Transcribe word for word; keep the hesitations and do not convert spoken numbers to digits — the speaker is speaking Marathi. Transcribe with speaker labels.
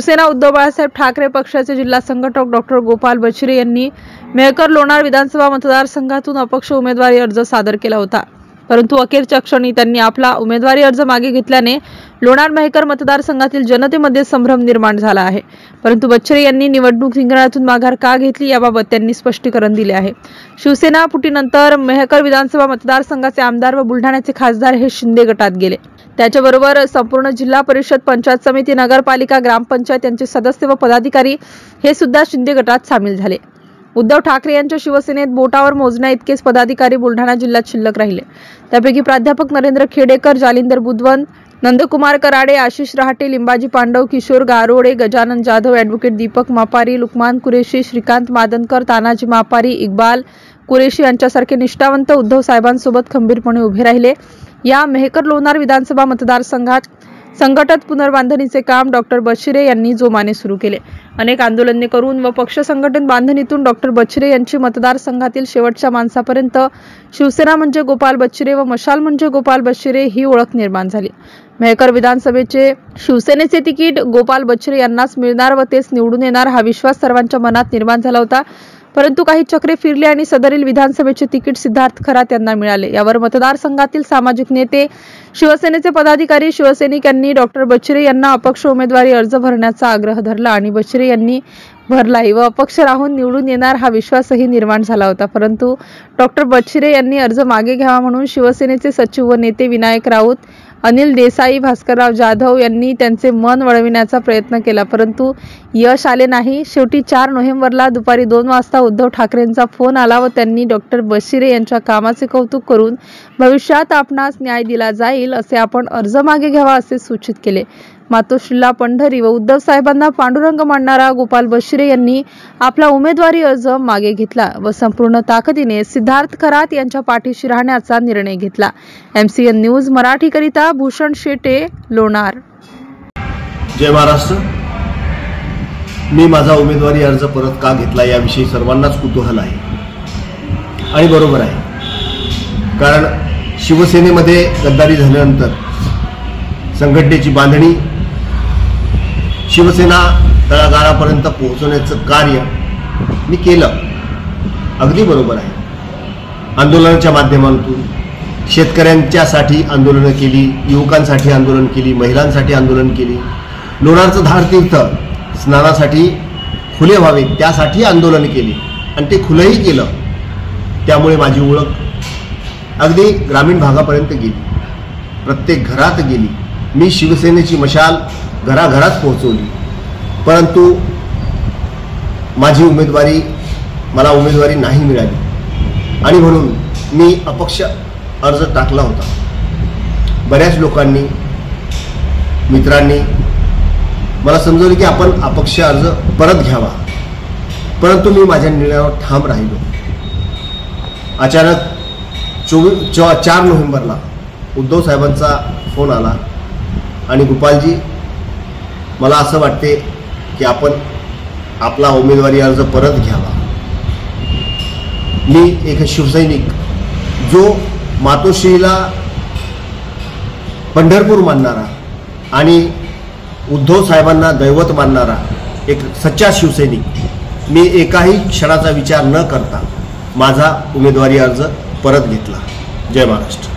Speaker 1: शिवसेना उद्धव बाळासाहेब ठाकरे पक्षाचे जिल्हा संघटक डॉक्टर गोपाल बछिरे यांनी मेहकर लोणार विधानसभा मतदारसंघातून अपक्ष उमेदवारी अर्ज सादर केला होता, परंतु अखेरच्या क्षणी त्यांनी आपला उमेदवारी अर्ज मागे घेतल्याने लोणार मेहकर मतदारसंघातील जनतेमध्ये संभ्रम निर्माण झाला आहे। परंतु बछिरे यांनी निवडणूक रिंगणातून माघार का घेतली याबाबत त्यांनी स्पष्टीकरण दिले आहे। शिवसेना फुटीनंतर मेहकर विधानसभा मतदारसंघाचे आमदार व बुलढाण्याचे खासदार हे शिंदे गटात गेले। त्याच्याबरोबर संपूर्ण जिल्हा परिषद, पंचायत समिती, नगरपालिका, ग्रामपंचायत यांचे सदस्य व पदाधिकारी हे सुद्धा शिंदे गटात सामील झाले। उद्धव ठाकरे यांच्या शिवसेनेत बोटावर मोजण्या इतकेच पदाधिकारी बुलढाणा जिल्ह्यात शिल्लक राहिले। त्यापैकी प्राध्यापक नरेंद्र खेडेकर, जालिंदर बुधवंत, नंदकुमार कराडे, आशिष रहाटे, लिंबाजी पांडव, किशोर गारोडे, गजानन जाधव, ॲडव्होकेट दीपक मापारी, लुकमान कुरेशी, श्रीकांत मादनकर, तानाजी मापारी, इक्बाल कुरेशी यांच्यासारखे निष्ठावंत उद्धव साहेबांसोबत खंबीरपणे उभे राहिले। या मेहकर लोणार विधानसभा मतदारसंघात संघटित पुनर्बांधणीचे काम डॉक्टर बछिरे यांनी जोमाने सुरू केले। अनेक आंदोलने करून व पक्ष संघटन बांधणीतून डॉक्टर बछिरे यांची मतदारसंघातील शेवटच्या माणसापर्यंत शिवसेना म्हणजे गोपाल बछिरे व मशाल म्हणजे गोपाल बछिरे ही ओळख निर्माण झाली। मेहकर विधानसभेचे शिवसेनेचे तिकीट गोपाल बछिरे यांनाच मिळणार व तेच निवडून येणार हा विश्वास सर्वांच्या मनात निर्माण झाला होता। परंतु काही चक्रे फिरली आणि सदरील विधानसभेचे तिकीट सिद्धार्थ खरात यांना मिळाले। यावर मतदारसंघातील सामाजिक नेते, शिवसेनेचे पदाधिकारी, शिवसैनिक यांनी डॉक्टर बछिरे यांना अपक्ष उमेदवारी अर्ज भरण्याचा आग्रह धरला आणि बछिरे यांनी भरलाही व अपक्ष राहून निवडून येणार हा विश्वासही निर्माण झाला होता। परंतु डॉक्टर बछिरे यांनी अर्ज मागे घ्यावा म्हणून शिवसेनेचे सचिव व नेते विनायक राऊत, अनिल देसाई, भास्करराव जाधव यांनी त्यांचे मन वळविण्याचा प्रयत्न केला, परंतु यश आले नाही। शेवटी चार नोव्हेंबरला दुपारी दोन वाजता उद्धव ठाकरेंचा फोन आला व त्यांनी डॉक्टर बछिरे यांच्या कामाचे कौतुक करून भविष्यात आपणास न्याय दिला जाईल असे आपण अर्ज मागे घ्यावा असे सूचित केले। मातोश्रीला पंढरी व उद्धव साहेबांना पांडुरंग मानणारा गोपाल बछिरे यांनी आपला उमेदवारी अर्ज मागे घेतला व संपूर्ण ताकदीने सिद्धार्थ खरात यांच्या पाठीशी राहण्याचा निर्णय घेतला। एमसीएन न्यूज मराठी करिता भूषण शेटे, लोणार।
Speaker 2: जय महाराष्ट्र। मी माझा उमेदवारी अर्ज परत का घेतला याविषयी सर्वांनाच कुतूहल आहे आणि बरोबर आहे, कारण शिवसेनेमध्ये गद्दारी झाल्यानंतर संघटनेची बांधणी, शिवसेना तळागाळापर्यंत पोहोचवण्याचं कार्य मी केलं, अगदी बरोबर आहे। आंदोलनाच्या माध्यमातून शेतकऱ्यांच्यासाठी आंदोलनं केली, युवकांसाठी आंदोलन केली, महिलांसाठी आंदोलन केली, लोणारचं धार तीर्थ स्नानासाठी खुले व्हावे त्यासाठी आंदोलन केली आणि ते खुलंही केलं। त्यामुळे माझी ओळख अगदी ग्रामीण भागापर्यंत गेली, प्रत्येक घरात गेली। मी शिवसेनेची मशाल घराघरात पोहोचवली, परंतु माझी उमेदवारी मला उमेदवारी नाही मिळाली आणि म्हणून मी अपक्ष अर्ज टाकला होता। बऱ्याच लोकांनी, मित्रांनी मला समजवले की आपण अपक्ष अर्ज परत घ्यावा, परंतु मी माझ्या निर्णयावर ठाम राहिलो। अचानक चोवीस चार नोव्हेंबरला उद्धव साहेबांचा फोन आला आणि गोपालजी, मला असं वाटते की आपण आपला उमेदवारी अर्ज परत घ्यावा। मी एक शिवसैनिक, जो मातोश्रीला पंढरपूर मानणारा आणि उद्धव साहेबांना दैवत मानणारा एक सच्चा शिवसैनिक, मी एकाही क्षणाचा विचार न करता माझा उमेदवारी अर्ज परत घेतला। जय महाराष्ट्र।